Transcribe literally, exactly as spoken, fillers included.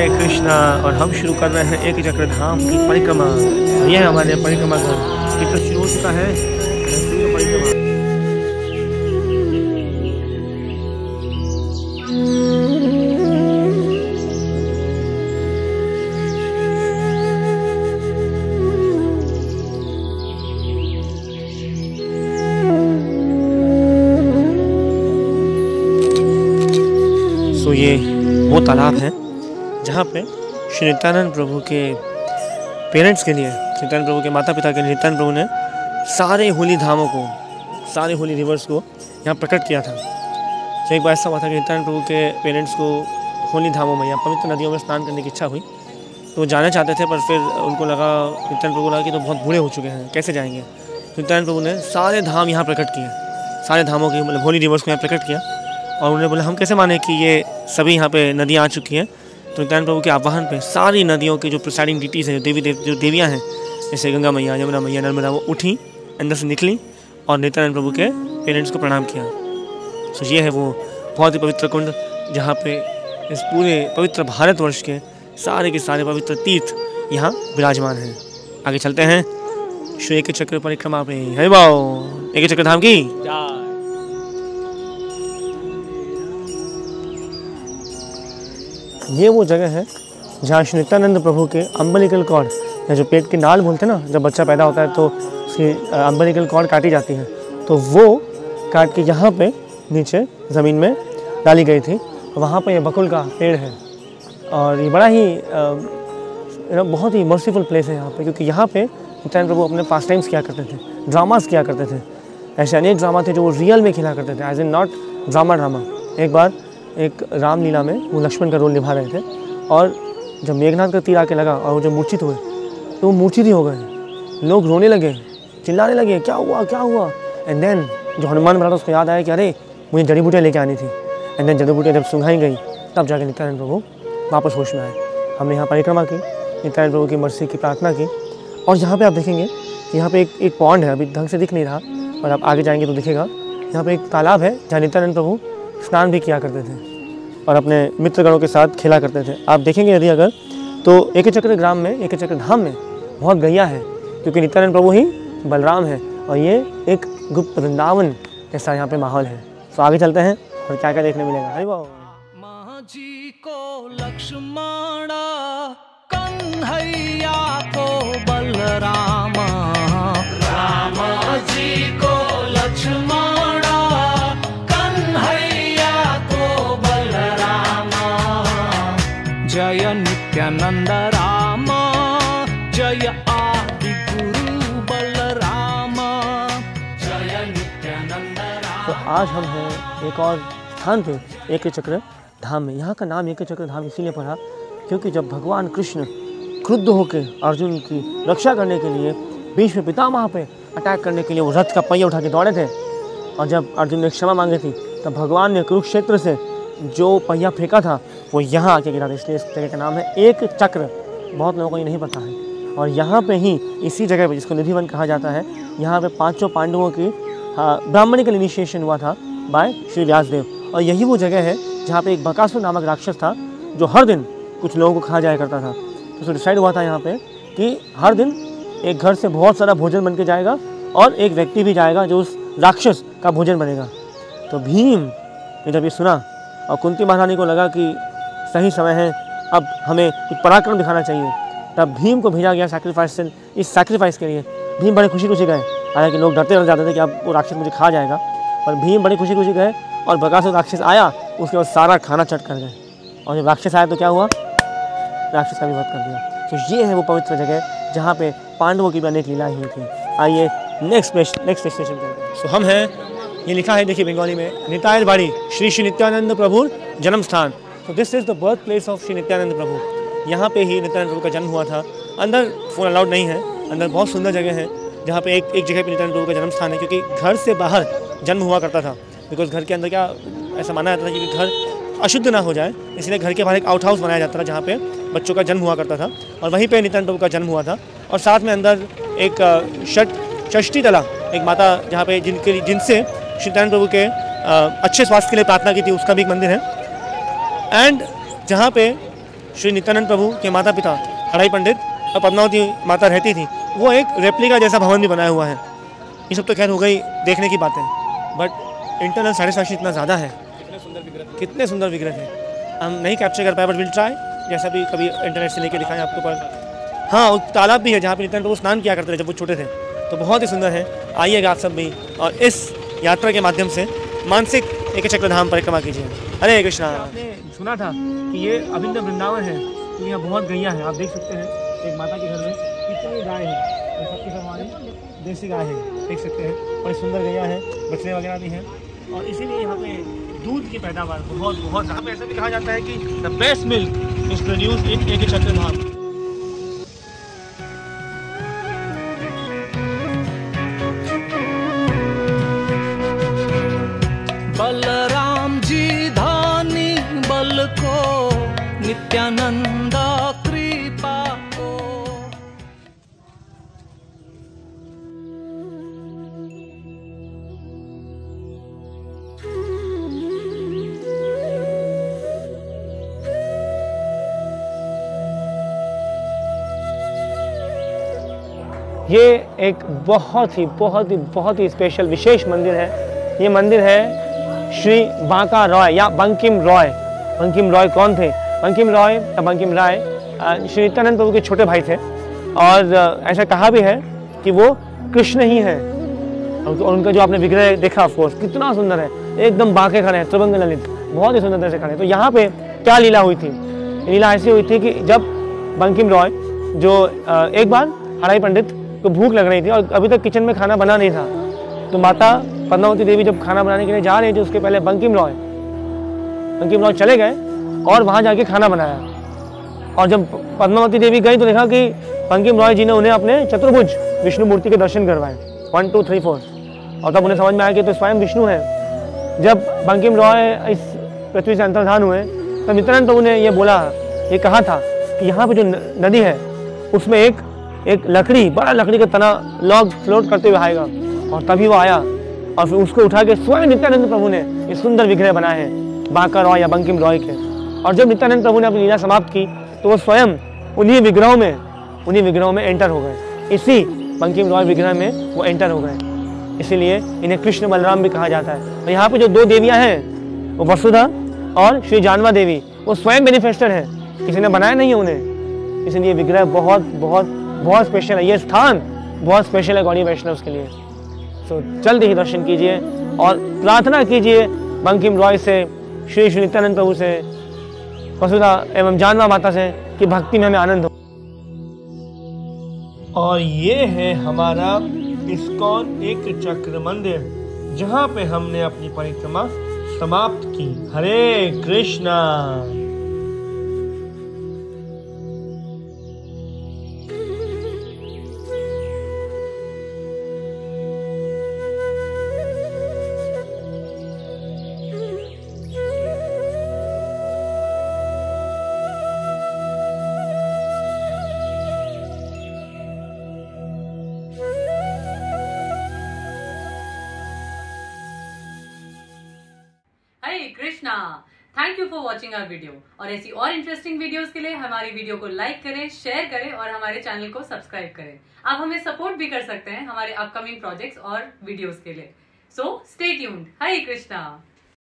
हरे कृष्णा। और हम शुरू कर रहे हैं एक चक्र धाम की परिक्रमा। यह है हमारे परिक्रमा घर, कितना शुरू हो चुका है परिक्रमा। तो ये वो तालाब है जहाँ पे श्री नित्यानंद प्रभु के पेरेंट्स के लिए, नित्यानंद प्रभु के माता पिता के लिए नित्यानंद प्रभु ने सारे होली धामों को, सारे होली रिवर्स को यहाँ प्रकट किया था। तो एक बार ऐसा हुआ था कि नित्यानंद प्रभु के पेरेंट्स को होली धामों में या पवित्र नदियों में स्नान करने की इच्छा हुई, तो वो जाना चाहते थे, पर फिर उनको लगा, नित्यानंद प्रभु लगा कि तो बहुत बूढ़े हो चुके हैं, कैसे जाएंगे। तो नित्यानंद प्रभु ने सारे धाम यहाँ प्रकट किए, सारे धामों की मतलब होली रिवर्स को यहाँ प्रकट किया। और उन्होंने बोला हम कैसे माने कि ये सभी यहाँ पे नदियाँ आ चुकी हैं। तो नित्यानंद प्रभु के आह्वान पे सारी नदियों की जो प्रिसाइडिंग डिटीज़ हैं, जो देवी देव जो देवियाँ हैं, जैसे गंगा मैया, यमुना मैया, नर्मदा, वो उठी, अंदर से निकली और नित्यानंद प्रभु के पेरेंट्स को प्रणाम किया। तो ये है वो बहुत ही पवित्र कुंड जहाँ पे इस पूरे पवित्र भारतवर्ष के सारे के सारे पवित्र तीर्थ यहाँ विराजमान हैं। आगे चलते हैं श्री एक चक्र परिक्रमा पे। हरि बोल, एक चक्र धाम की। ये वो जगह है जहाँ श्री नित्यानंद प्रभु के अम्बिलिकल कॉर्ड, या जो पेट की नाल बोलते हैं ना, जब बच्चा पैदा होता है तो उसकी अम्बिलिकल कॉर्ड काटी जाती है, तो वो काट के यहाँ पे नीचे ज़मीन में डाली गई थी। वहाँ पे ये बकुल का पेड़ है और ये बड़ा ही आ, बहुत ही मर्सीफुल प्लेस है यहाँ पे, क्योंकि यहाँ पे नित्यानंद प्रभु अपने पास टाइम्स किया करते थे, ड्रामास किया करते थे। ऐसे अनेक ड्रामा थे जो वो रियल में खेला करते थे, as in not drama drama. एक बार एक रामलीला में वो लक्ष्मण का रोल निभा रहे थे और जब मेघनाथ का तीर आके लगा और वो जब मूर्छित हुए तो वो मूर्छित ही हो गए। लोग रोने लगे, चिल्लाने लगे, क्या हुआ क्या हुआ। एंड देन जो हनुमान बना था उसको याद आया कि अरे मुझे जड़ी बूटियाँ लेके आनी थी। एंड देन जड़ी बूटियाँ जब सुंघाई गई तब जाके नित्यानंद प्रभु वापस होश में आए। हमने यहाँ परिक्रमा की, नित्यानंद प्रभु की मर्सी की प्रार्थना की। और यहाँ पे आप देखेंगे कि यहाँ पे एक एक पॉन्ड है, अभी ढंग से दिख नहीं रहा, और आप आगे जाएंगे तो दिखेगा। यहाँ पे एक तालाब है जहाँ नित्यानंद प्रभु स्नान भी किया करते थे और अपने मित्रगणों के साथ खेला करते थे। आप देखेंगे यदि अगर तो एक चक्र ग्राम में, एक चक्र धाम में बहुत गैया है, क्योंकि नित्यानंद प्रभु ही बलराम है और ये एक गुप्त वृंदावन ऐसा यहाँ पे माहौल है। तो आगे चलते हैं और क्या क्या देखने मिलेगा। हरि बोल। जी को लक्ष्मण, कन्हैया को बलराम, राम जी को लक्ष्मण, कन्हैया को बलराम। जय नित्यानंद राम, जय आदि गुरु बलराम, जय नित्यानंद राम। तो आज हम हैं एक और स्थान पे, एक चक्र धाम में। यहाँ का नाम एक चक्र धाम इसीलिए पड़ा क्योंकि जब भगवान कृष्ण क्रुद्ध होकर अर्जुन की रक्षा करने के लिए भीष्म पितामह पे अटैक करने के लिए वो रथ का पहिया उठा के दौड़े थे, और जब अर्जुन ने क्षमा मांगी थी तब भगवान ने कुरुक्षेत्र से जो पहिया फेंका था वो यहाँ आके गिरा था। इसलिए इस जगह का नाम है एक चक्र। बहुत लोगों को ये नहीं पता है। और यहाँ पे ही इसी जगह पे, जिसको निधिवन कहा जाता है, यहाँ पे पांचों पांडवों की ब्राह्मणिकल इनिशिएशन हुआ था बाय श्री व्यासदेव। और यही वो जगह है जहाँ पे एक बकासुर नामक राक्षस था जो हर दिन कुछ लोगों को खा जाया करता था। तो डिसाइड हुआ था यहाँ पे कि हर दिन एक घर से बहुत सारा भोजन बन के जाएगा और एक व्यक्ति भी जाएगा जो उस राक्षस का भोजन बनेगा। तो भीम ने जब ये सुना और कुंती महारानी को लगा कि सही समय है, अब हमें कुछ पराक्रम दिखाना चाहिए, तब भीम को भेजा गया सैक्रिफाइस से। इस सैक्रिफाइस के लिए भीम बड़े खुशी खुशी गए। हालांकि लोग डरते रह जाते थे कि अब वो राक्षस मुझे खा जाएगा, पर भीम बड़ी खुशी खुशी गए और बकासुर राक्षस आया, उसके बाद सारा खाना चट कर गए। और जब राक्षस आया तो क्या हुआ, राक्षस का भी वध कर दिया। तो ये है वो पवित्र जगह जहाँ पे पांडवों की भी अनेक लीलाएं हुई थी। आइए नेक्स्ट प्लेस नेक्स्ट स्टेशन पर। सो हम हैं, ये लिखा है देखिए बंगाली में, नितायल बाड़ी श्री श्री नित्यानंद प्रभु जन्म स्थान। तो this is the birth place of Shri Nityananda Prabhu. यहाँ पे ही नित्यानंद प्रभु का जन्म हुआ था। अंदर फोन अलाउड नहीं है, अंदर बहुत सुंदर जगह है जहाँ पे एक एक जगह पे नित्यानंद प्रभु का जन्म स्थान है, क्योंकि घर से बाहर जन्म हुआ करता था। बिकॉज घर के अंदर क्या ऐसा माना जाता था कि घर अशुद्ध ना हो जाए, इसलिए घर के बाहर एक आउट हाउस बनाया जाता था जहाँ पे बच्चों का जन्म हुआ करता था, और वहीं पे नित्यानंद प्रभु का जन्म हुआ था। और साथ में अंदर एक षट षष्ठी तला एक माता जहाँ पे जिनके जिनसे श्री नित्यानंद प्रभु के अच्छे स्वास्थ्य के लिए प्रार्थना की थी, उसका भी एक मंदिर है। एंड जहाँ पे श्री नित्यानंद प्रभु के माता पिता हराई पंडित और पद्मावती माता रहती थी, वो एक रेप्लिका जैसा भवन भी बनाया हुआ है। ये सब तो खैर हो गई देखने की बातें, बट इंटरनल सेटिस्फैक्शन इतना ज़्यादा है, कितने सुंदर विग्रह कितने सुंदर विग्रह है। हम नहीं कैप्चर कर पाए, बट विल ट्राई, जैसा भी कभी इंटरनेट से लेके दिखाएं आपको। पर हाँ, वो तालाब भी है जहाँ पे नित्यानंद प्रभु स्नान किया करते थे जब वो छोटे थे, तो बहुत ही सुंदर है। आइएगा आप सब भी और इस यात्रा के माध्यम से मानसिक एक चक्र धाम परिक्रमा कीजिए। हरे कृष्णा। आपने सुना था कि ये अभिन्न वृंदावन है, तो यहाँ बहुत गैया है। आप देख सकते हैं एक माता के घर में कितनी गाय है, ये सबकी सब हमारी देसी गाय है, देख सकते हैं। बड़ी सुंदर गैया है, बछड़े वगैरह भी हैं, और इसीलिए यहाँ पे दूध की पैदावार बहुत बहुत ज़्यादा। ऐसा भी कहा जाता है कि the best milk is produced in Ekachakra धाम। बलराम जी धानी बल को, नित्यानंद कृपा को। ये एक बहुत ही बहुत ही बहुत ही स्पेशल विशेष मंदिर है। ये मंदिर है श्री बांका रॉय या बंकिम रॉय। बंकिम रॉय कौन थे? बंकिम रॉय या बंकिम राय श्री नित्यानंद प्रभु के छोटे भाई थे, और ऐसा कहा भी है कि वो कृष्ण ही हैं। और उनका जो आपने विग्रह देखा ऑफ कोर्स कितना सुंदर है, एकदम बांके खड़े हैं, त्रिभंग ललित, बहुत ही सुंदर तरह से खड़े हैं। तो यहाँ पे क्या लीला हुई थी? लीला ऐसी हुई थी कि जब बंकिम रॉय जो एक बार हराई पंडित को भूख लग रही थी और अभी तक किचन में खाना बना नहीं था, तो माता पद्मावती देवी जब खाना बनाने के लिए जा रही थी, उसके पहले बंकिम रॉय बंकिम रॉय चले गए और वहाँ जाके खाना बनाया। और जब पद्मावती देवी गई तो देखा कि बंकिम रॉय जी ने उन्हें अपने चतुर्भुज विष्णु मूर्ति के दर्शन करवाए, वन टू थ्री फोर, और तब उन्हें समझ में आया कि तो स्वयं विष्णु है। जब बंकिम रॉय इस पृथ्वी से अंतर्धान हुए तब नित्यानंद प्रभु ने ये बोला, ये कहा था कि यहाँ पे जो नदी है उसमें एक एक लकड़ी, बड़ा लकड़ी का तना लॉग फ्लोट करते हुए आएगा, और तभी वो आया और फिर उसको उठा के स्वयं नित्यानंद प्रभु ने ये सुंदर विग्रह बनाए हैं बांका रॉय या बंकिम रॉय के। और जब नित्यानंद प्रभु ने अपनी लीला समाप्त की तो वो स्वयं उन्हीं विग्रहों में उन्हीं विग्रहों में एंटर हो गए, इसी बंकिम रॉय विग्रह में वो एंटर हो गए। इसीलिए इन्हें कृष्ण बलराम भी कहा जाता है। और यहाँ पे जो दो देवियाँ हैं वो वसुधा और श्री जानवा देवी, वो स्वयं बेनिफेस्टर है, किसी ने बनाया नहीं है उन्हें। इसलिए विग्रह बहुत बहुत बहुत स्पेशल है, ये स्थान बहुत स्पेशल है गौड़ी वैष्णव के लिए। सो जल्दी ही दर्शन कीजिए और प्रार्थना कीजिए बंकिम रॉय से, श्री श्री नित्यानंद प्रभु से, वसुधा एवं जानवा माता से कि भक्ति में हमें आनंद हो। और ये है हमारा इस्कॉन एक चक्र मंदिर, जहाँ पे हमने अपनी परिक्रमा समाप्त की। Hare Krishna. Krishna. Thank you for watching our video, और ऐसी और इंटरेस्टिंग वीडियोस के लिए हमारी वीडियो को लाइक करें, शेयर करें और हमारे चैनल को सब्सक्राइब करें। आप हमें सपोर्ट भी कर सकते हैं हमारे अपकमिंग प्रोजेक्ट्स और वीडियोस के लिए। So stay tuned. Hare Krishna.